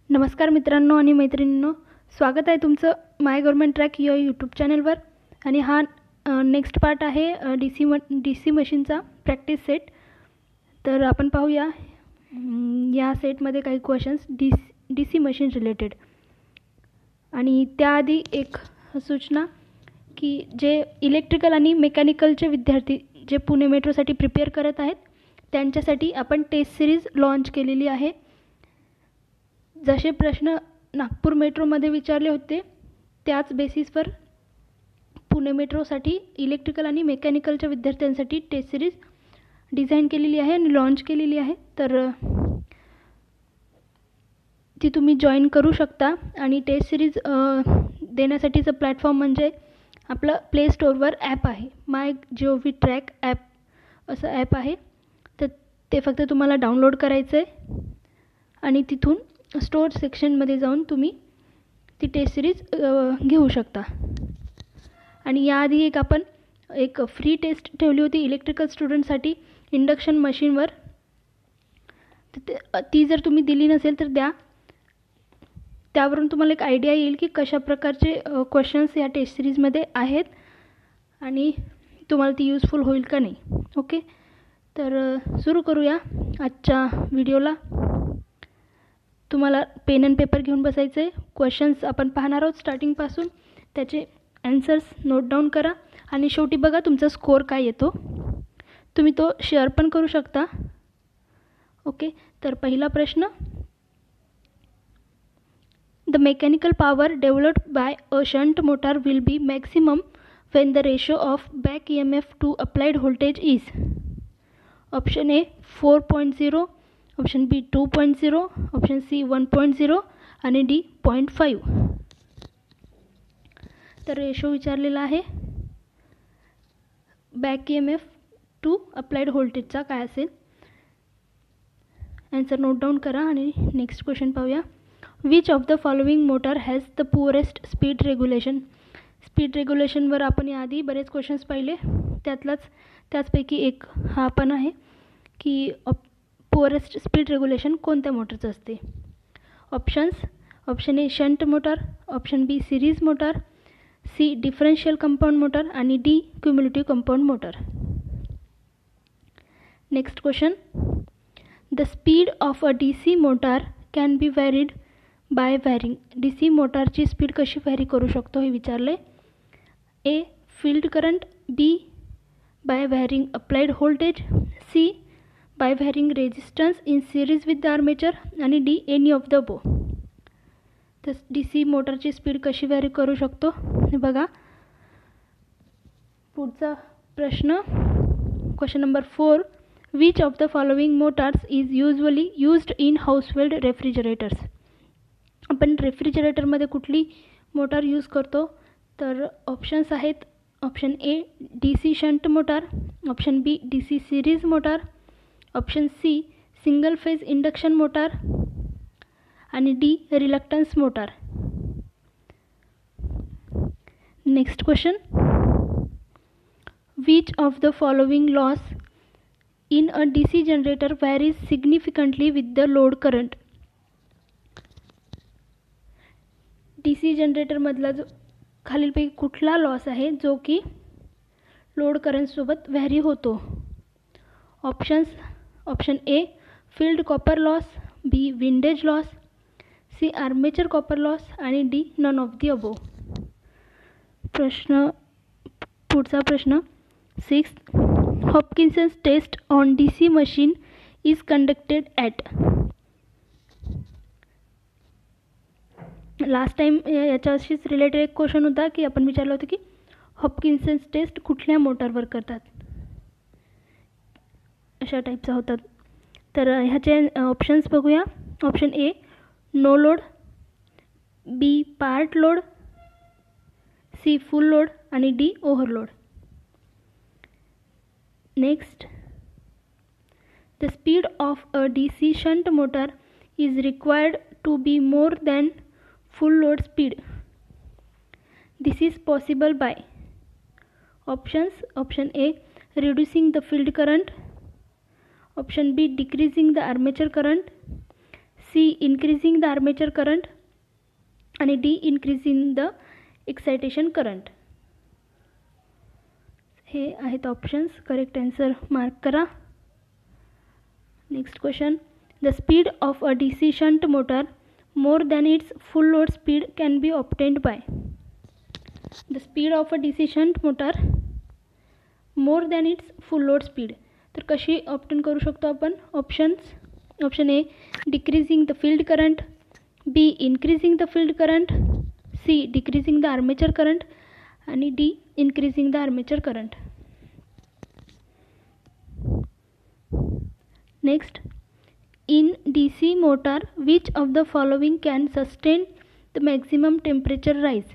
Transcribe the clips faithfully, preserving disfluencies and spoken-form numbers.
नमस्कार मित्रांनो आणि मैत्रिणींनो, स्वागत आहे तुमचं माय गव्हर्नमेंट ट्रॅक या यूट्यूब चॅनलवर. आणि हा नेक्स्ट पार्ट आहे डी सी म डी सी मशीनचा प्रॅक्टिस सेट. तर आपण पाहूया या सेटमध्ये काही questions D D C machine related. आणि त्याआधी एक सूचना की जे इलेक्ट्रिकल आणि मेकॅनिकलचे विद्यार्थी जे पुणे मेट्रोसाठी प्रिपेअर करत आहेत त्यांच्यासाठी आपण टेस्ट सिरीज लॉन्च केलेली आहे. जसे प्रश्न नागपूर मेट्रोमध्ये विचारले होते त्याच बेसिसवर पुणे मेट्रोसाठी इलेक्ट्रिकल आणि मेकॅनिकलच्या विद्यार्थ्यांसाठी टेस्ट सिरीज डिझाईन केलेली आहे आणि लॉन्च केलेली आहे. तर ती तुम्ही जॉईन करू शकता. आणि टेस्ट सिरीज देण्यासाठीचं प्लॅटफॉर्म म्हणजे आपलं प्ले स्टोअरवर ॲप आहे, my G O V track app असं ॲप आहे. तर ते फक्त तुम्हाला डाउनलोड करायचं आहे आणि तिथून स्टोअर सेक्शनमध्ये जाऊन तुम्ही ती टेस्ट सिरीज घेऊ शकता. आणि याआधी एक आपण एक फ्री टेस्ट ठेवली होती इलेक्ट्रिकल स्टुडंटसाठी इंडक्शन मशीनवर. तर ती जर तुम्ही दिली नसेल तर द्या. त्यावरून तुम्हाला एक आयडिया येईल की कशा प्रकारचे क्वेश्चन्स या टेस्ट सिरीजमध्ये आहेत आणि तुम्हाला ती यूजफुल होईल का नाही. ओके, तर सुरू करूया आजच्या व्हिडिओला. तुम्हाला पेन अँड पेपर घेऊन बसायचं आहे. क्वेश्चन्स आपण पाहणार आहोत स्टार्टिंगपासून. त्याचे ॲन्सर्स नोट डाऊन करा आणि शेवटी बघा तुमचा स्कोअर काय येतो. तुम्ही तो शेअर पण करू शकता. ओके, तर पहिला प्रश्न. The mechanical power developed by a shunt motor will be maximum when the ratio of back E M F to applied voltage is. Option A four point zero, option B two point zero, option C one point zero आणि D zero point five. तर ratio विचारलेला आहे back E M F to applied व्होल्टेजचा काय असेल. Answer note down करा आणि next question पाहूया. Which of the following motor has the poorest speed regulation. Speed रेग्युलेशनवर आपण याआधी बरेच क्वेश्चन्स पाहिले. त्यातलाच त्याचपैकी एक हा पण आहे की पुअरेस्ट स्पीड रेग्युलेशन कोणत्या मोटरचं असते. Options. Option A shunt motor, option B series motor, C differential compound motor आणि D cumulative compound motor. Next question. The speed of a D C motor can be varied by varying. D C मोटारची speed कशी vary करू शकतो हे विचारले. A field current, B by varying applied voltage, C by varying resistance in series with the armature आणि D any of the above. तर D C मोटारची speed कशी व्हॅरी करू शकतो हे बघा. पुढचा प्रश्न question number four. Which of the following motors is usually used in household refrigerators. आपण रेफ्रिजरेटरमध्ये कुठली मोटार यूज करतो. तर ऑप्शन्स आहेत. Option A D C shunt motor, option B D C series motor, option C single phase induction motor आणि D reluctance motor. Next question. Which of the following loss in a D C generator varies significantly with the load current. D C जनरेटरमधला जो खालीलपैकी कुठला loss आहे जो की load करंटसोबत vary होतो. Options. Option A field copper loss, B windage loss, C armature copper loss आणि D none of the above. प्रश्न पुढचा प्रश्न six. Hopkinson's test on D C machine is conducted at. Last time याच्याशीच related एक question होता की आपण विचारलं होतं की हॉपकिन्सन्स टेस्ट कुठल्या मोटारवर करतात, अशा टाईपचा होता. तर ह्याचे ऑप्शन्स बघूया. Option A no load, B part load, C full load आणि D overload. Next. The speed of a D C shunt motor is required to be more than full load speed. This is possible by options. Option A reducing the field current, option B decreasing the armature current, C increasing the armature current आणि D increasing the excitation current. हे आहेत options. Correct answer mark करा. Next question. The speed of a D C shunt motor more than its full load speed can be obtained by. The speed of a D C shunt motor more than its full load speed. तर कशी obtain करू शकतो आपण? Options. Option A decreasing the field current, B increasing the field current, C decreasing the armature current आणि D increasing the armature current. Next. In D C motor, which of the following can sustain the maximum temperature rise?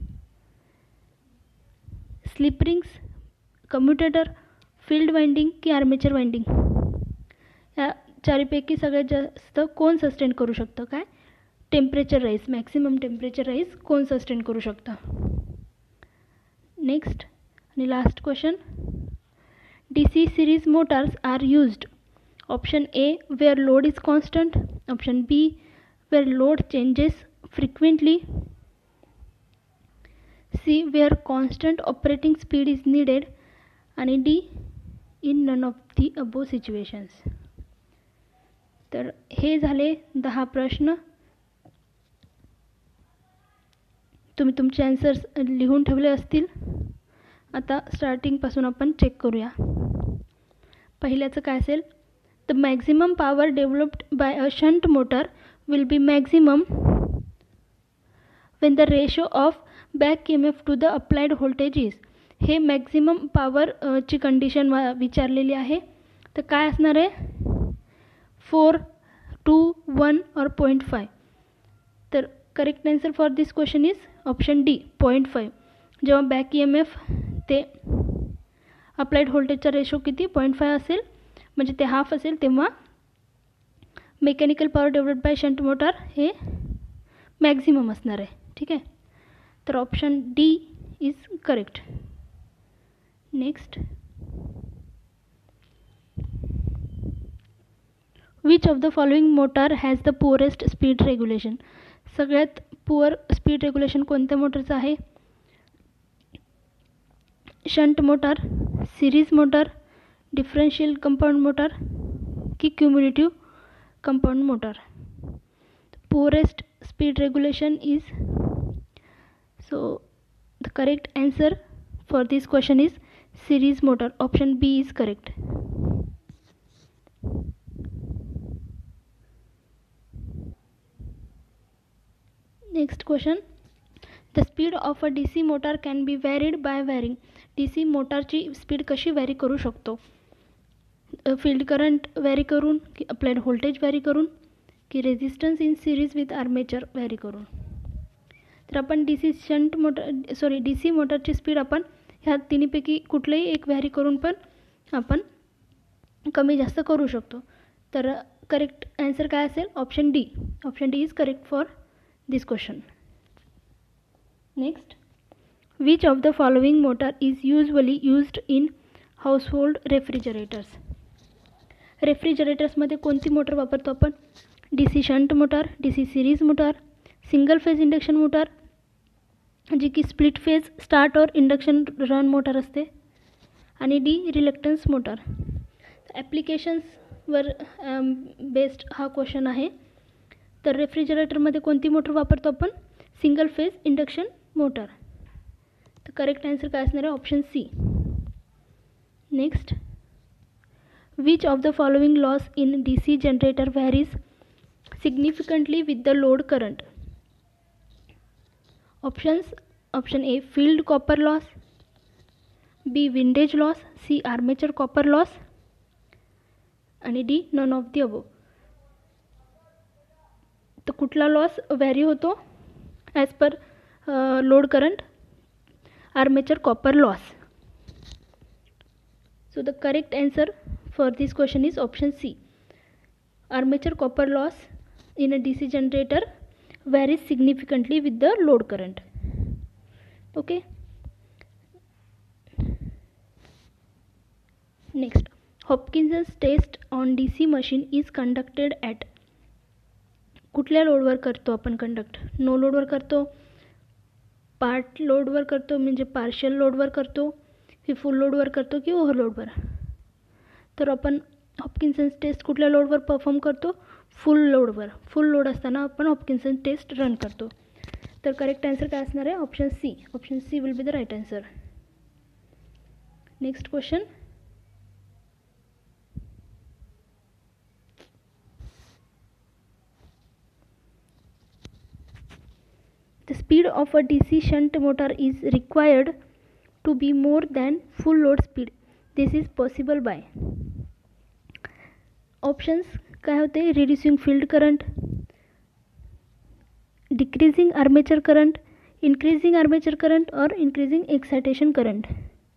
Slip rings, commutator, field winding की armature winding. या चारीपैकी सगळ्यात जास्त कोण sustain करू शकतं? काय temperature rise, maximum temperature rise कोण सस्टेन करू शकतं? नेक्स्ट आणि last question. D C series motors are used. Option A where load is constant, option B where load changes frequently, C where constant operating speed is needed आणि D in none of the above situations. तर हे झाले दहा प्रश्न. तुम्ही तुमचे answers लिहून ठेवले असतील. आता स्टार्टिंगपासून आपण चेक करूया. पहिल्याचं काय असेल? The maximum power developed by a shunt motor will be maximum when the ratio of back E M F to the applied voltage is. हे मॅक्झिमम पॉवर ची कंडिशन विचारलेली आहे. तर काय असणार आहे? Four two one or point five. तर correct answer for this question is option D point five. जेव्हा बॅक ई एम एफ ते अप्लाइड व्होल्टेजचा रेशो किती पॉईंट फाय असेल म्हणजे ते हाफ असेल तेव्हा mechanical power develop by shunt motor हे मॅक्झिमम असणार आहे. ठीक आहे. तर option D is correct. Next. Which of the following motor has the poorest speed regulation. सगळ्यात पुअर स्पीड रेग्युलेशन कोणत्या मोटरचं आहे? Shunt motor, series motor, differential compound motor की cumulative compound motor. Poorest speed regulation is. So the correct answer for this question is series motor. Option B is correct. Next question. The speed of a D C motor can be varied by varying. D C मोटारची speed कशी vary करू शकतो? Field current vary करून की applied voltage vary करून की resistance in series with armature vary करून. तर आपण D C shunt motor sorry D C मोटरची स्पीड आपण ह्या तिन्हीपैकी कुठलंही एक व्हॅरी करून पण आपण कमी जास्त करू शकतो. तर करेक्ट आन्सर काय असेल? Option D. Option D is correct for this question. Next. Which of the following motor is usually used in household refrigerators. रेफ्रिजरेटर्समध्ये कोणती मोटर वापरतो आपण? D C shunt motor, D C series motor, single phase induction motor जी की split phase start or induction run motor असते आणि D reluctance motor. ॲप्लिकेशन्सवर based हा क्वेश्चन आहे. तर रेफ्रिजरेटरमध्ये कोणती मोटर वापरतो आपण? Single phase induction motor. तर करेक्ट आन्सर काय असणार आहे? Option C. Next. Which of the following loss in D C generator varies significantly with the load current. Options. Option A field copper loss, B windage loss, C armature copper loss आणि D none of the above. तर कुठला loss vary होतो as per load current? Armature copper loss. So the correct answer for this question is option C. Armature copper loss in a D C generator varies significantly with the load current. Okay. Next, Hopkinson's test on D C machine is conducted at. कुठल्या लोडवर करतो आपण conduct? No लोडवर करतो, part लोडवर करतो म्हणजे partial लोडवर करतो, की फुल लोडवर करतो की ओव्हरलोडवर? तर आपण हॉपकिन्सन टेस्ट कुठल्या लोडवर परफॉर्म करतो? फुल लोडवर. फुल लोड असताना आपण हॉपकिन्सन टेस्ट रन करतो. तर करेक्ट आन्सर काय असणार आहे? Option C. Option C will be the right answer. Next question. The speed of a D C shunt motor is required to be more than full load speed. This is possible by. Options काय होते? Reducing field current, decreasing armature current, increasing armature current or increasing excitation current.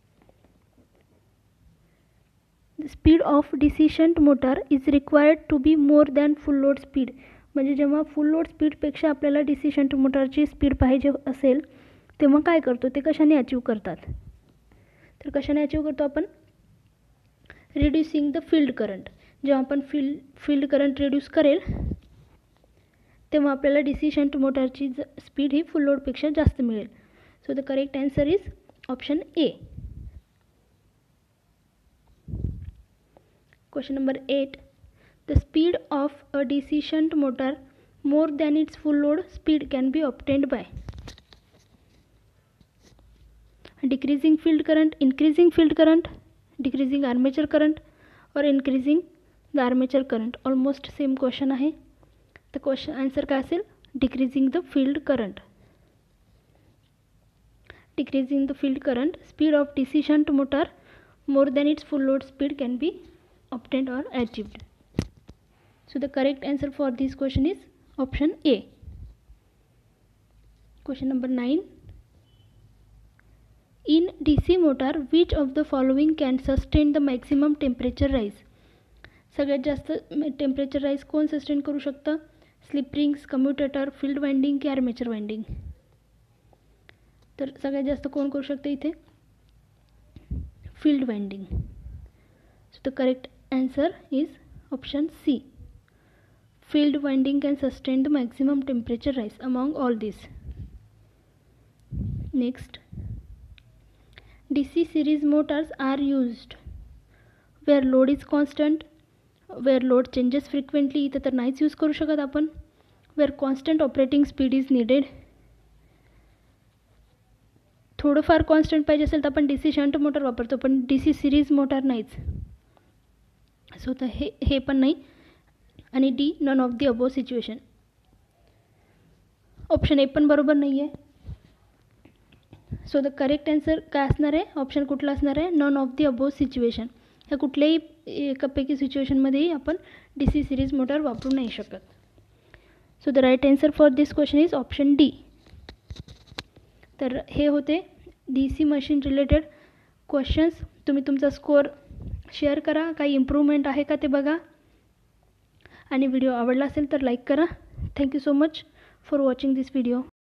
The speed of D C shunt motor is required to be more than full load speed. म्हणजे जेव्हा फुल load स्पीडपेक्षा आपल्याला D C shunt मोटरची speed पाहिजे असेल तेव्हा काय करतो? ते कशाने अचीव करतात? तर कशाने अचीव करतो आपण? Reducing the field current. जेव्हा आपण फील्ड फील्ड करंट रिड्यूस करेल तेव्हा आपल्याला डी सी शंट मोटरची स्पीड ही फुल लोडपेक्षा जास्त मिळेल. So the correct answer is option A. Question number eight. The speed of a D C shunt motor more than its full load speed can be obtained by decreasing field current, increasing field current, decreasing armature current or increasing the armature current. Almost same question आहे. The question answer काय असेल? decreasing the field current. Decreasing the field current, speed of D C shunt motor more than its full load speed can be obtained or achieved. So the correct answer for this question is option A. Question number nine. In D C motor, which of the following can sustain the maximum temperature rise? सगळ्यात जास्त temperature rise कोण sustain करू शकतं? Slip rings, commutator, field winding की armature winding? तर सगळ्यात जास्त कोण करू शकते इथे? Field winding. So the correct answer is option C. Field winding can sustain the maximum temperature rise among all these. Next, D C series motors are used where load is constant, where load changes frequently. इथे तर नाहीच use करू शकत आपण. Where constant operating speed is needed. थोडंफार constant पाहिजे असेल तर आपण डी सी शंट मोटर वापरतो, पण डी सी सिरीज मोटर नाहीच. सो तर हे हे पण नाही. आणि D none of the above situation. Option A पण बरोबर नाही आहे. सो द करेक्ट आन्सर काय असणार आहे? ऑप्शन कुठला असणार आहे? None of the above situation. ह्या कुठल्याही एकापैकी सिच्युएशनमध्येही आपण डी सी सिरीज मोटर वापरू नाही शकत. So the right answer for this question is option D. तर हे होते D C machine related questions. तुम्ही तुमचा स्कोअर शेअर करा, काही इम्प्रूव्हमेंट आहे का ते बघा, आणि व्हिडिओ आवडला असेल तर लाईक करा. Thank you so much for watching this video.